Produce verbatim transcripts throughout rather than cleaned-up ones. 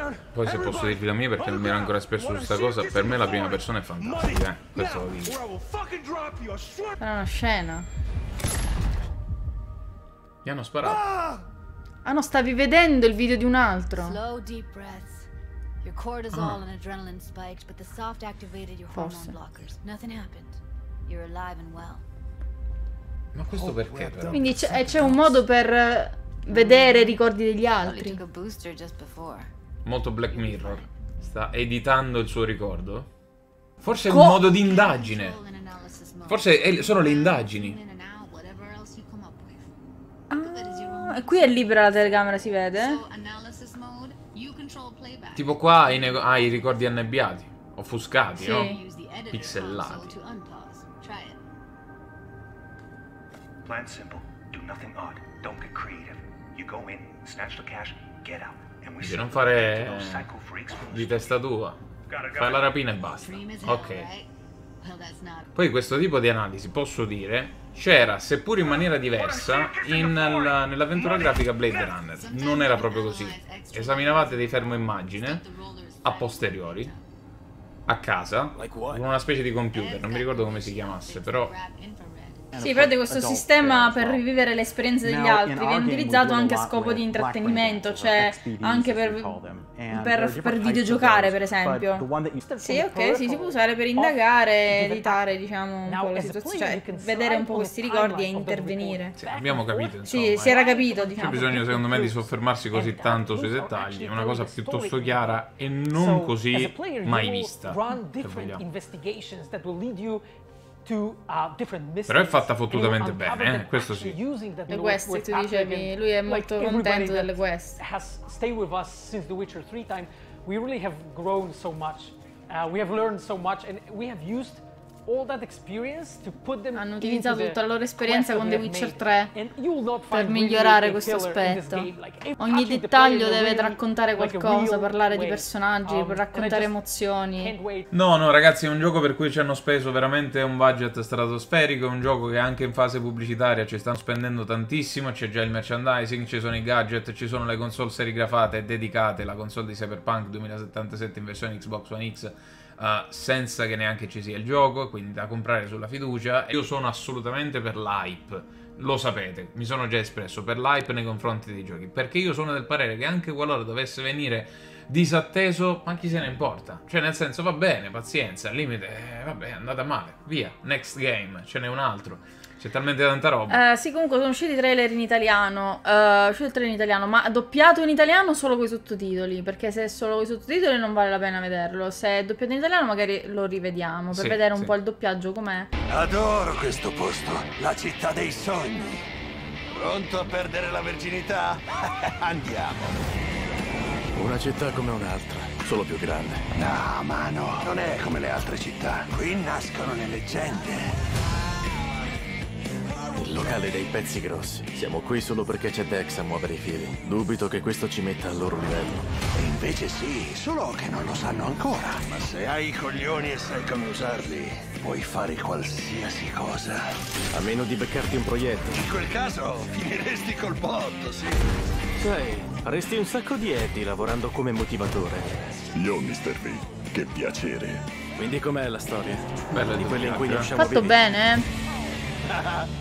Poi se posso dirvi la mia, perché non mi ero ancora espresso su questa cosa, per me la prima persona è fantastica, eh. Questo lo dico. Era una scena. Gli hanno sparato. Ah no, stavi vedendo il video di un altro. Slow deep breaths. Your cortisol and adrenaline spiked, but the soft activated your hormone blockers. Nothing happened. You're alive and well. Ma questo perché però? Quindi c'è un modo per vedere i ricordi degli altri. Took a booster just before. Molto Black Mirror. Sta editando il suo ricordo. Forse è Co un modo di indagine. Forse è- sono le indagini. Ah, e qui è libera la telecamera, si vede? Tipo qua hai, nego- hai i ricordi annebbiati, offuscati, Sì. no? Pixellati. Plan simple. Do nothing odd. Don't get creative. You go in, snatch the cash, get out. And we Di see non fare those psycho freaks from the di street. testa tua. Fai la rapina e basta. Ok. Well, that's not. Poi questo tipo di analisi, posso dire, c'era, seppur in maniera diversa, in, nella- nell'avventura grafica Blade Runner. Non era proprio così. Esaminavate dei fermo immagine a posteriori, a casa, con una specie di computer, non mi ricordo come si chiamasse, però Sì, prende questo sistema per rivivere le esperienze degli altri, viene utilizzato anche a scopo di intrattenimento, cioè anche per, per, per videogiocare, per esempio. Sì, ok, sì, si può usare per indagare, editare, diciamo, un po' la situazione, cioè vedere un po' questi ricordi e intervenire. sì, abbiamo capito, insomma. Sì, eh. si era capito, C'è diciamo. bisogno secondo me di soffermarsi così tanto sui dettagli, è una cosa piuttosto chiara e non così mai vista, se vogliamo. Però è fatta fottutamente bene, eh? Questo sì. Le quest, tu dicevi, lui è molto contento delle quest. Stay with us since The Witcher three time. We really have grown so much. Uh, we have learned so much, and we have used all that experience to put them. Hanno utilizzato tutta la loro esperienza con The Witcher tre per per migliorare questo aspetto. Ogni dettaglio deve raccontare qualcosa, parlare di personaggi, per raccontare emozioni. No, no, ragazzi, è un gioco per cui ci hanno speso veramente un budget stratosferico, è un gioco che anche in fase pubblicitaria ci stanno spendendo tantissimo, c'è già il merchandising, ci sono i gadget, ci sono le console serigrafate dedicate, la console di Cyberpunk duemilasettantasette in versione Xbox One X, Uh, senza che neanche ci sia il gioco, quindi da comprare sulla fiducia. Io sono assolutamente per l'hype, lo sapete, mi sono già espresso per l'hype nei confronti dei giochi, perché io sono del parere che anche qualora dovesse venire disatteso, ma chi se ne importa? Cioè, nel senso, va bene, pazienza, al limite, eh, vabbè, è andata male, via, next game, ce n'è un altro. C'è talmente tanta roba. Eh, sì, comunque sono usciti i trailer in italiano. Uh, uscito il trailer in italiano, ma doppiato in italiano solo con i sottotitoli. Perché se è solo con i sottotitoli non vale la pena vederlo. Se è doppiato in italiano magari lo rivediamo per Sì, vedere un sì. po' il doppiaggio com'è. Adoro questo posto, la città dei sogni. Pronto a perdere la verginità? Andiamo. Una città come un'altra, solo più grande. No, ma no, non è come le altre città. Qui nascono le leggende. Il locale dei pezzi grossi. Siamo qui solo perché c'è Dex a muovere i fili. Dubito che questo ci metta al loro livello. E invece sì, solo che non lo sanno ancora. Ma se hai i coglioni e sai come usarli, puoi fare qualsiasi cosa. A meno di beccarti un proiettile. In quel caso finiresti col botto, sì. Sai, resti un sacco di Eddie lavorando come motivatore. Io, mister V, che piacere. Quindi com'è la storia? Bella Di quelle in cui ne doppiaggio, usciamo Fatto vivi? bene, eh?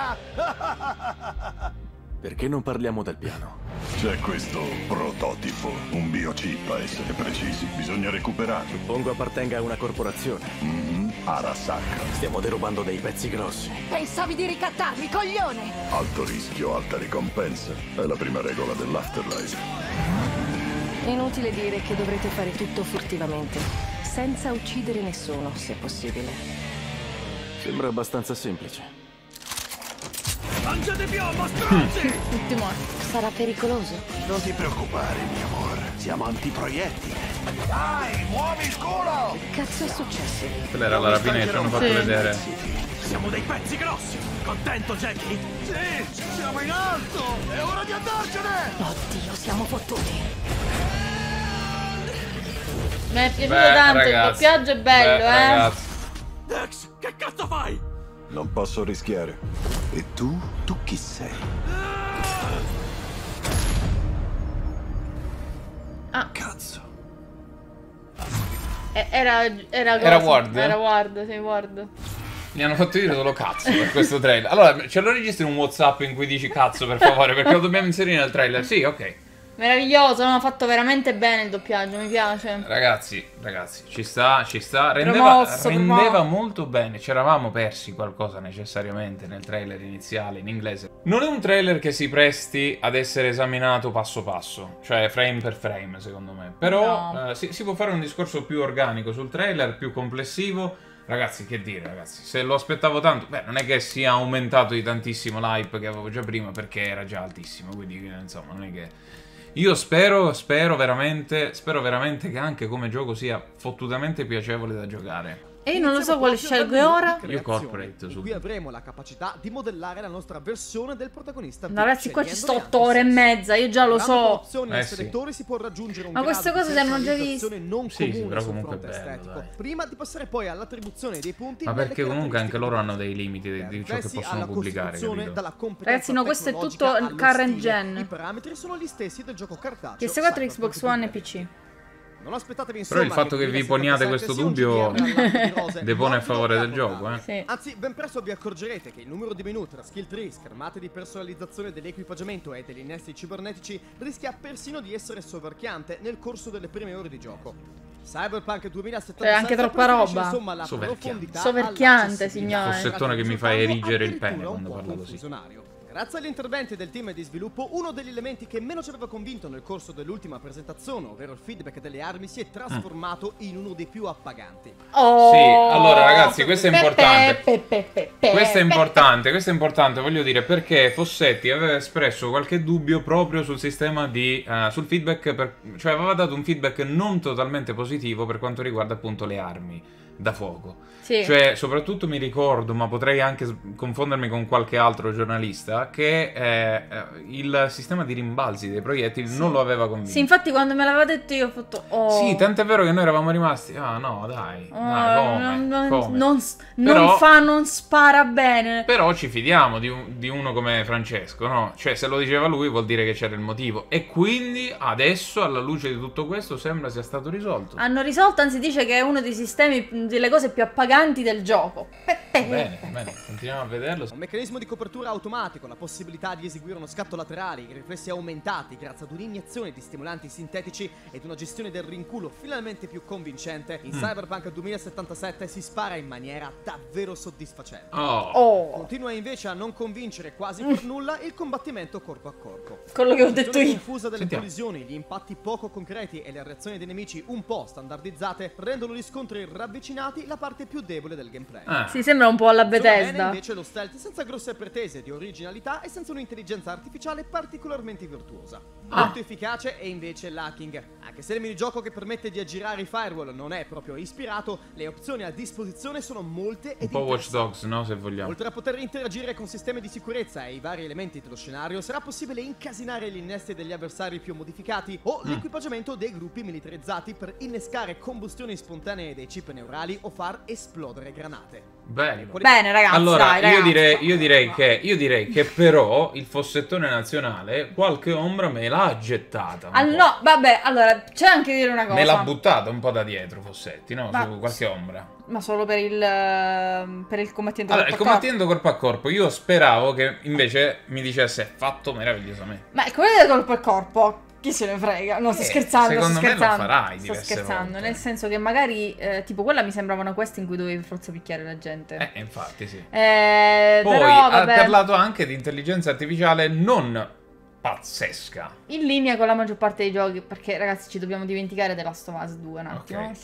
Perché non parliamo del piano? C'è questo prototipo, un biochip a essere precisi. Bisogna recuperarlo. Suppongo appartenga a una corporazione. Mm, Arasaka. Stiamo derubando dei pezzi grossi. Pensavi di ricattarmi, coglione! Alto rischio, alta ricompensa. È la prima regola dell'Afterlife. Inutile dire che dovrete fare tutto furtivamente, senza uccidere nessuno, se possibile. Sembra abbastanza semplice. Lanciate piombo, stronzi! Tutti morti. Sarà pericoloso? Non ti preoccupare, mio amor. Siamo antiproiettili. Dai, muovi il culo! Che cazzo è successo? Quella era la rapina che ci hanno fatto Sì. vedere. Siamo dei pezzi grossi! Contento, Jackie? Sì, siamo in alto! È ora di andarcene! Oddio, siamo fottuti. Mi è piaciuto Beh, tanto, ragazzi, il doppiaggio è bello, beh, eh? ragazzi. Dex, che cazzo fai? Non posso rischiare. E tu? Tu chi sei? Ah. Cazzo. Era, era, era Ward? Era Ward, sì, Ward. Mi hanno fatto dire solo cazzo per questo trailer. Allora, ce lo registri un WhatsApp in cui dici cazzo, per favore, perché lo dobbiamo inserire nel trailer. Sì, ok. Meraviglioso, hanno fatto veramente bene il doppiaggio, mi piace. Ragazzi, ragazzi, ci sta, ci sta. Rendeva, promosso, rendeva promosso. molto bene. Ci eravamo persi qualcosa necessariamente nel trailer iniziale in inglese. Non è un trailer che si presti ad essere esaminato passo passo, cioè frame per frame, secondo me. Però no. eh, si, si può fare un discorso più organico sul trailer, più complessivo. Ragazzi, che dire, ragazzi, se lo aspettavo tanto, beh, non è che sia aumentato di tantissimo l'hype che avevo già prima, perché era già altissimo, quindi, insomma, non è che... Io spero, spero veramente, spero veramente che anche come gioco sia fottutamente piacevole da giocare. E io non lo so quale scelgo ora. Io Corporate in su. cui avremo la capacità di modellare la nostra versione del protagonista. Ma ragazzi, qua ci sto otto ore e mezza, io già lo so. Eh sì. Si può raggiungere un Ma queste cose si hanno già viste. Non sì, sì, però sul comunque fronte è bello, estetico, dai. prima di passare poi all'attribuzione dei punti. Ma perché comunque anche loro hanno dei limiti di, di ciò che possono pubblicare, capito? Ragazzi, no, questo è tutto current gen. I parametri sono gli stessi del gioco cartaceo. P S quattro, Xbox One e P C. Non aspettatevi, però il fatto che vi poniate questo dubbio depone a favore del gioco, eh. Sì. Anzi, ben presto vi accorgerete che il numero di menu tra skill tree, schermate di personalizzazione dell'equipaggiamento e degli innesti cibernetici rischia persino di essere soverchiante nel corso delle prime ore di gioco. Cyberpunk duemilasettantasette c'è anche troppa roba. Insomma, la soverchiante, soverchiante signore. Fossettone che mi fa erigere il pene quando parla così. Grazie agli interventi del team di sviluppo, uno degli elementi che meno ci aveva convinto nel corso dell'ultima presentazione, ovvero il feedback delle armi, si è trasformato mm. in uno dei più appaganti. Oh, sì, allora ragazzi, questo è importante. Pe, pe, pe, pe, questo è importante, questo è importante, voglio dire, perché Fossetti aveva espresso qualche dubbio proprio sul sistema di... Uh, sul feedback, per, cioè aveva dato un feedback non totalmente positivo per quanto riguarda appunto le armi da fuoco. Sì. Cioè, soprattutto mi ricordo, ma potrei anche confondermi con qualche altro giornalista, che eh, il sistema di rimbalzi dei proiettili sì. non lo aveva convinto. Sì, infatti quando me l'aveva detto io ho fatto... Oh. Sì, tant'è vero che noi eravamo rimasti... Ah, no, dai, oh, dai, come? Non, come? non, però, non fa, non spara bene. Però ci fidiamo di, un, di uno come Francesco, no? Cioè, se lo diceva lui vuol dire che c'era il motivo. E quindi, adesso, alla luce di tutto questo, sembra sia stato risolto. Hanno risolto, anzi dice che è uno dei sistemi, delle cose più appaganti del gioco. Bene, bene, continuiamo a vederlo. Un meccanismo di copertura automatico, la possibilità di eseguire uno scatto laterale, i riflessi aumentati grazie ad un'iniezione di stimolanti sintetici ed una gestione del rinculo finalmente più convincente. In mm. Cyberpunk duemilasettantasette si spara in maniera davvero soddisfacente. Oh. Oh. Continua invece a non convincere quasi per nulla il combattimento corpo a corpo. Quello che ho detto io. La confusa delle Sentiamo. collisioni, gli impatti poco concreti e le reazioni dei nemici un po' standardizzate rendono gli scontri ravvicinati la parte più debole del gameplay. Ah. Si sembra un po' alla Bethesda. Bene invece lo stealth senza grosse pretese di originalità e senza un'intelligenza artificiale particolarmente virtuosa. Ah. Molto efficace è invece l'hacking. Anche se il minigioco che permette di aggirare i firewall non è proprio ispirato, le opzioni a disposizione sono molte e un po' Watch Dogs, no? Se vogliamo. Oltre a poter interagire con sistemi di sicurezza e i vari elementi dello scenario, sarà possibile incasinare gli innesti degli avversari più modificati o mm. l'equipaggiamento dei gruppi militarizzati per innescare combustioni spontanee dei chip neurali o far esplodere granate. Bene, Bene ragazzi, allora dai, ragazzi. Io, direi, io, direi che, io direi che però il Fossettone nazionale qualche ombra me l'ha gettata. Ah, no, vabbè, allora c'è anche dire una cosa. Me l'ha buttata un po' da dietro Fossetti, no? Ma, su qualche ombra. Ma solo per il per il combattente allora, corpo il combattente corpo a corpo. Io speravo che invece mi dicesse fatto meravigliosamente. Ma il combattente corpo a corpo, chi se ne frega? No, sto eh, scherzando, secondo sto scherzando. me lo farai sto scherzando, volte. Nel senso che magari eh, tipo quella mi sembrava una quest in cui dovevi forza picchiare la gente. Eh, infatti, sì. Eh, Poi però, ha vabbè. parlato anche di intelligenza artificiale non pazzesca. In linea con la maggior parte dei giochi, perché ragazzi ci dobbiamo dimenticare The Last of Us due un attimo. Okay.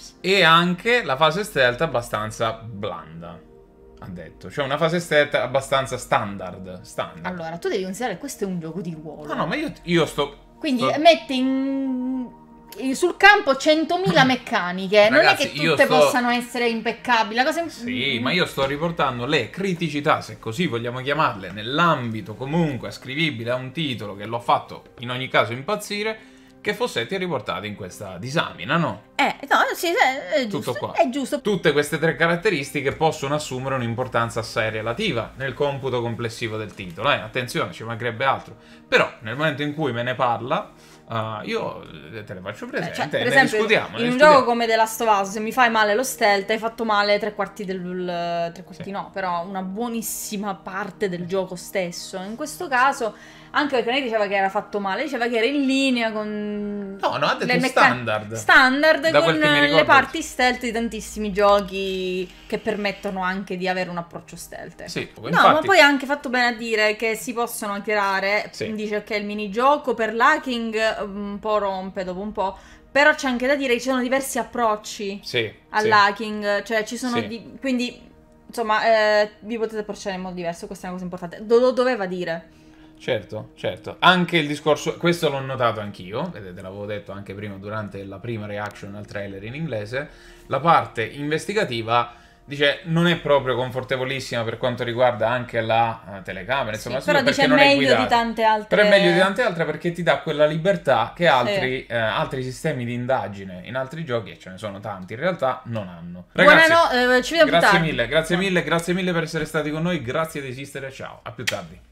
E anche la fase stealth abbastanza blanda, ha detto. Cioè una fase stealth abbastanza standard, standard. Allora, tu devi considerare che questo è un gioco di ruolo. No, no, ma io, io sto... Quindi sto... mette in... sul campo centomila meccaniche. Non Ragazzi, è che tutte sto... possano essere impeccabili. La cosa... Sì, ma io sto riportando le criticità, se così vogliamo chiamarle, nell'ambito comunque ascrivibile a un titolo che l'ho fatto in ogni caso impazzire, che Fossetti ha riportato in questa disamina, no? Eh, no, sì, è, è giusto. Tutto qua. È giusto. Tutte queste tre caratteristiche possono assumere un'importanza assai relativa nel computo complessivo del titolo, eh? Attenzione, ci mancherebbe altro. Però, nel momento in cui me ne parla, Uh, io te le faccio presente, cioè, per ne esempio, discutiamo. In ne un discutiamo. gioco come The Last of Us, se mi fai male lo stealth, hai fatto male tre quarti del... tre quarti sì. no, però una buonissima parte del gioco stesso. In questo caso, anche perché lei diceva che era fatto male, diceva che era in linea con... No, no, ha detto le standard. Standard da con le parti oggi. stealth di tantissimi giochi che permettono anche di avere un approccio stealth. Sì, no, infatti... ma poi ha anche fatto bene a dire che si possono hackerare. Sì. Dice che il minigioco per l'hacking un po' rompe dopo un po', però c'è anche da dire che ci sono diversi approcci sì, all'hacking, sì. Cioè ci sono sì. di, quindi insomma eh, vi potete approcciare in modo diverso, questa è una cosa importante, lo doveva dire. Certo, certo, anche il discorso, questo l'ho notato anch'io, vedete, l'avevo detto anche prima durante la prima reaction al trailer in inglese, la parte investigativa dice non è proprio confortevolissima per quanto riguarda anche la uh, telecamera, insomma, sì, però dice non meglio è di tante altre. Però è meglio di tante altre perché ti dà quella libertà che altri, sì. eh, altri sistemi di indagine in altri giochi, e ce ne sono tanti in realtà, non hanno. Ragazzi, Buonano, eh, ci vediamo più tardi. Grazie mille, grazie mille, grazie mille per essere stati con noi, grazie di esistere, ciao, a più tardi.